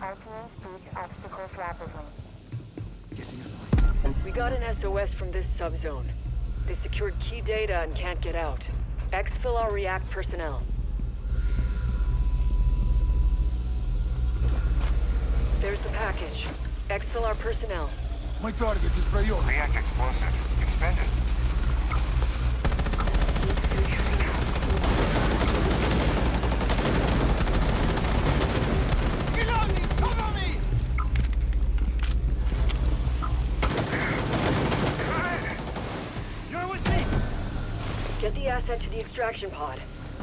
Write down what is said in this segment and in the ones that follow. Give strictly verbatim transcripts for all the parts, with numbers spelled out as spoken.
R P Os breach obstacles rapidly. We got an S O S from this subzone. They secured key data and can't get out. Exfil our React personnel. There's the package. Exfil our personnel. My target is priority. React explosive. Expend it. Reloading! Cover me! You're with me! Get the asset to the extraction pod.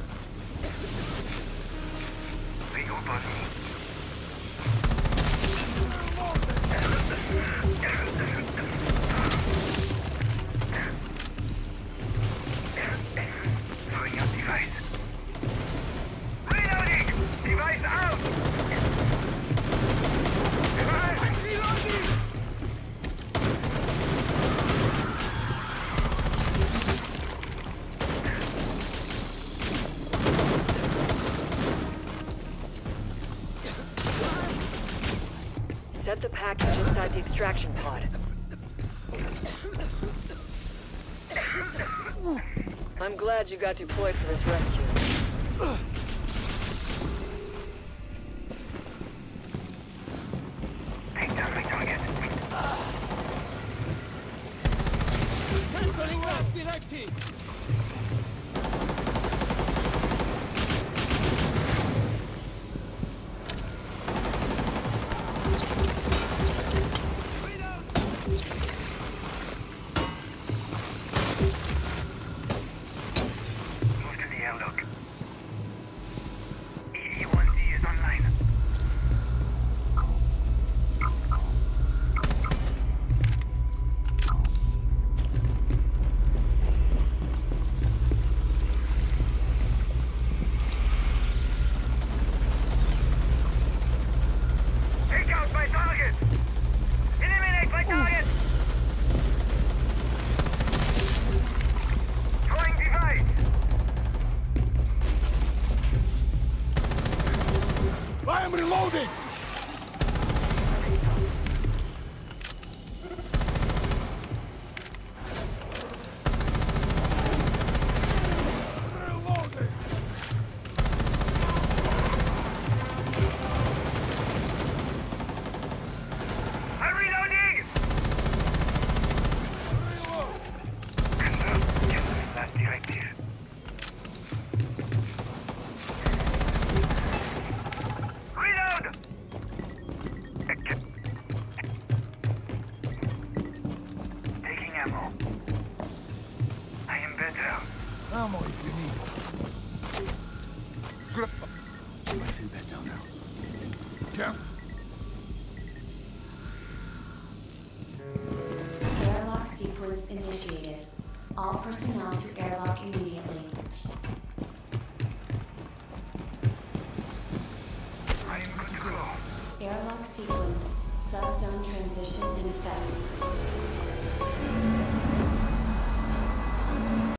They go button. Throwing out device. Reloading! Device out! I'm reloading! Set the package inside the extraction pod. I'm glad you got deployed for this rescue. Take down my target. Canceling last directive! Move to the airlock. E D one D is online. Take out my target! Eliminate my target! Throwing device! I am reloading! Reloading! I'm reloading! Reload! Confirm. Yes, last directive. Reload! Taking ammo. I am better. Ammo if you need. Grip. I feel better now. Camp. Airlock sequence initiated. All personnel to airlock immediately. I am good to go. Airlock sequence. Subzone transition in effect.